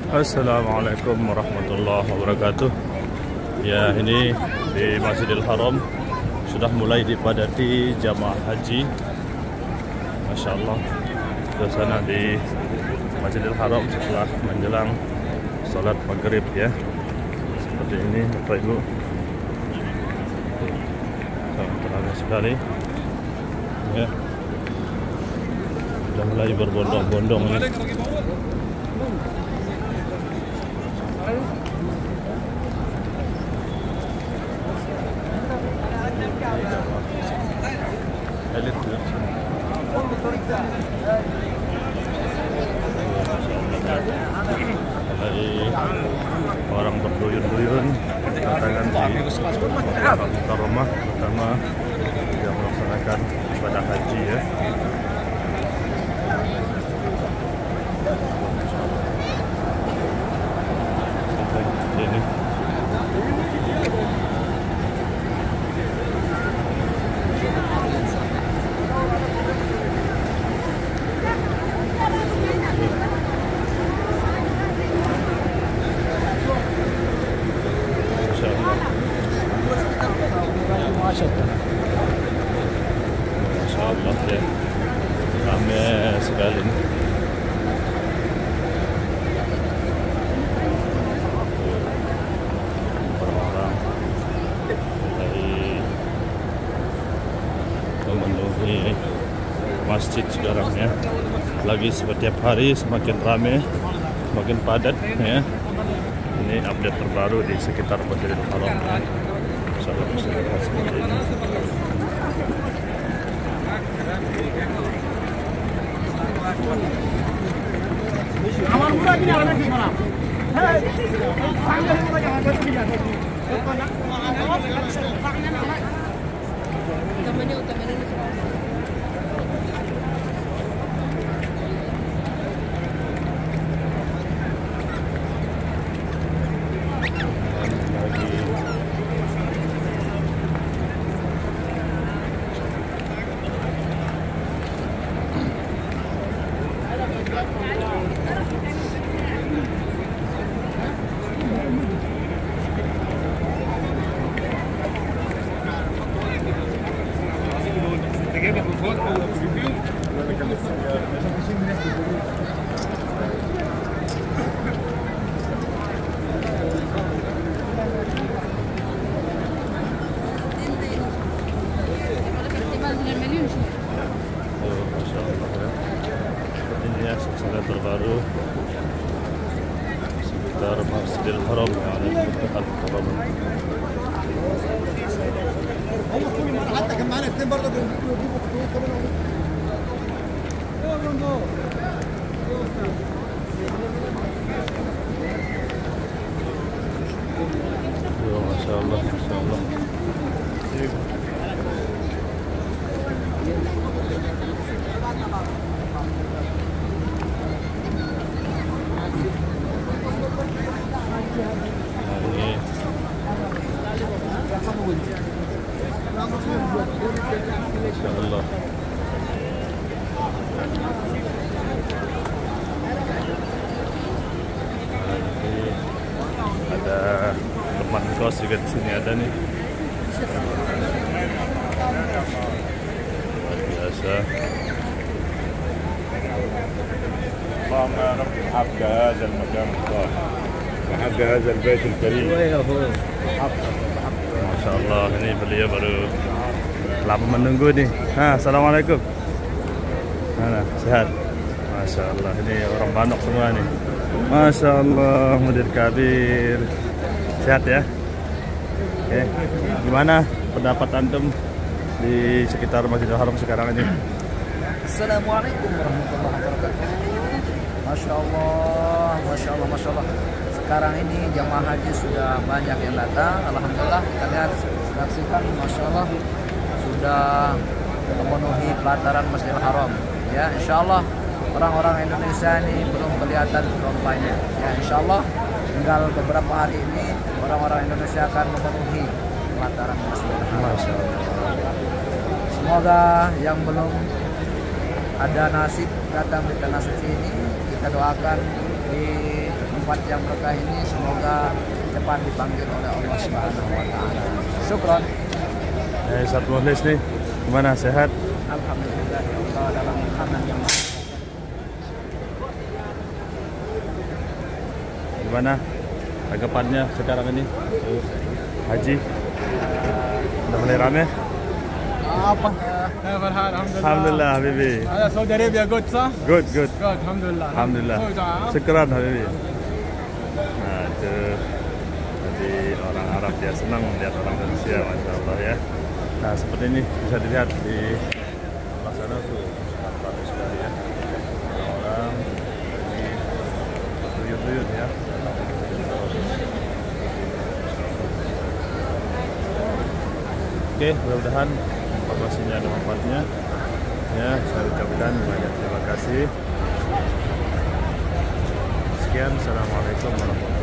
Assalamualaikum warahmatullahi wabarakatuh. Ya, ini di Masjidil Haram sudah mulai dipadati jamaah haji. Masya Allah, suasana di Masjidil Haram setelah menjelang sholat maghrib ya. Seperti ini Bapak Ibu, sangat sekali ya. Sudah mulai berbondong-bondong ya. Elit ya. Dari orang berduyun-duyun datangan di Makkatul Rumah, pertama yang melaksanakan ibadah haji ya. Ini Masya Allah ya, ramai sekali. Orang-orang memenuhi masjid sekarang ya. Lagi setiap hari semakin ramai, semakin padat ya. Ini update terbaru di sekitar Masjidil Haram ya. Seperti ini. Suasana terbaru sekitar Masjidil Haram yang ada di Makkatul Rumah. Masya Allah, Masya Allah. Masya Allah. Ada teman kos juga di sini ada nih. Luar biasa. اللهم يا رب حق هذا المكان الطاهر وحق هذا البيت الكريم. Masya Allah, ini beliau baru lama menunggu nih. Assalamualaikum. Mana, sehat? Masya Allah, ini orang Banok semua nih. Masya Allah, Mudir Kabir. Sehat ya? Oke. Gimana pendapat antum di sekitar Masjidil Haram sekarang ini? Assalamualaikum warahmatullahi wabarakatuh. Masya Allah, Masya Allah, Masya Allah. Sekarang ini jamaah haji sudah banyak yang datang. Alhamdulillah, kita lihat, saksikan, Masya Allah, sudah memenuhi pelataran Masjidil Haram. Ya, Insya Allah orang-orang Indonesia ini belum kelihatan rompanya. Ya, Insya Allah tinggal beberapa hari ini orang-orang Indonesia akan memenuhi pelataran Masjidil Haram. Semoga yang belum ada nasib datang di tanah suci ini, kita doakan tempat yang berkah ini semoga cepat dipanggil oleh Allah Subhanahu wa taala. Syukron. Ustaz Mukhlis nih, gimana, sehat? Alhamdulillah ya Allah dalam makanan yang Gimana tanggapannya sekarang ini haji? Udah mulai rame? apa? Farhan, alhamdulillah. Alhamdulillah Habibi. Ada Saudi Arabia good sah? Good. Good, alhamdulillah. Alhamdulillah. Syukran Habibi. Nah, itu tadi orang Arab dia senang melihat orang Indonesia, masya Allah ya. Nah, seperti ini bisa dilihat di sebelah sana tuh sangat bagus sekali ya. Orang lagi tuyul-tuyul ya. Oke, mudah-mudahan informasinya ada manfaatnya. Ya, saya ucapkan banyak terima kasih. Sekian, assalamualaikum warahmatullahi wabarakatuh.